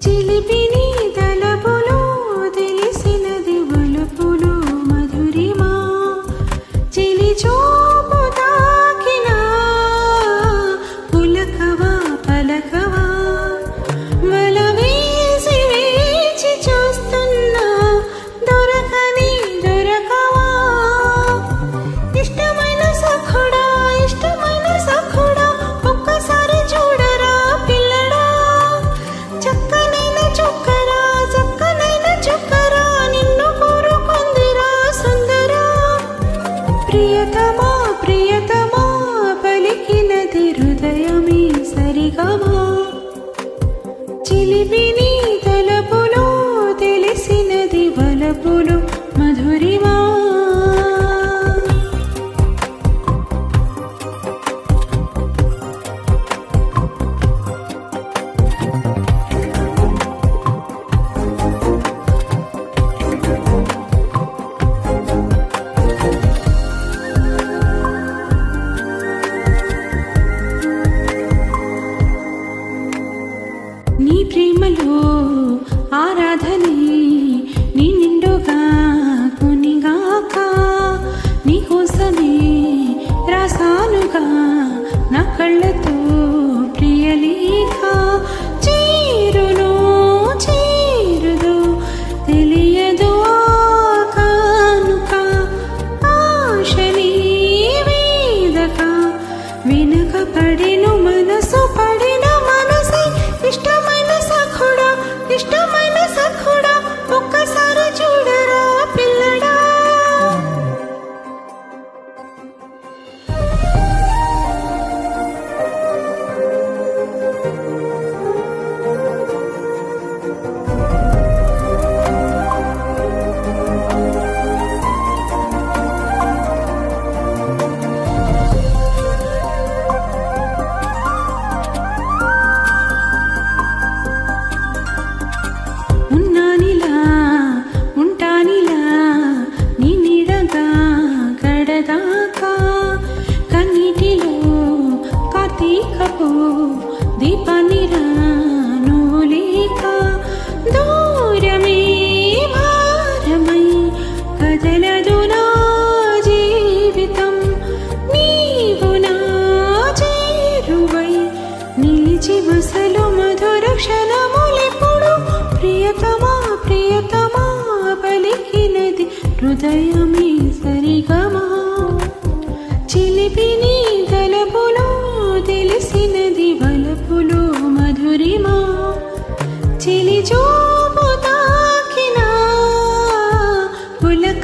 చిలిపిని తలపులో తెలిసినది వలపులో మధురిమా చిలి చూపు తాకినా పులకవా పలకవా వల వేసి వేచి చూస్తున్నా దొరకని దొరకవా ఇష్టమైన సఖుడా ఒక్కసారి చూడరా పిల్లడా చక్కనైన చుక్కరా నిన్ను కోరుకుందిరా సుందరా ప్రియతమా పలికినది హృదయమే సరిగమా చిలిపిని తలపులో తెలిసినది వలపులో మధురిమా నీ ప్రేమలో ఆరాధనే నీ నిండుగా కొనిగాక నీ కోసమే రాసానుగా నా కళ్ళతో ప్రియలేఖ చేరునో చేరుదో తెలియదో కానుక ఆశని వేదక వెనక పడెను మనసు పడిన మనసే ఇష్టమైన సఖుడా ఒక్కసారి చూడరా పిల్లడా ఉన్నానిలా ఉంటానిలా నీ నీడగా గడదాకా కన్నీటిలో కార్తీకపు దీపానిరా నువ్వు లేక దూరమే భారమై కదలదు నా జీవితం నీవు నా చేరువై నిలిచి బసలు మధుర క్షణములెప్పుడు ప్రియతమా పలికినది హృదయమే సరిగమా చిలిపిని తలపులో తెలిసినది వలపులో మధురిమా చిలి చూపు తాకినా పులక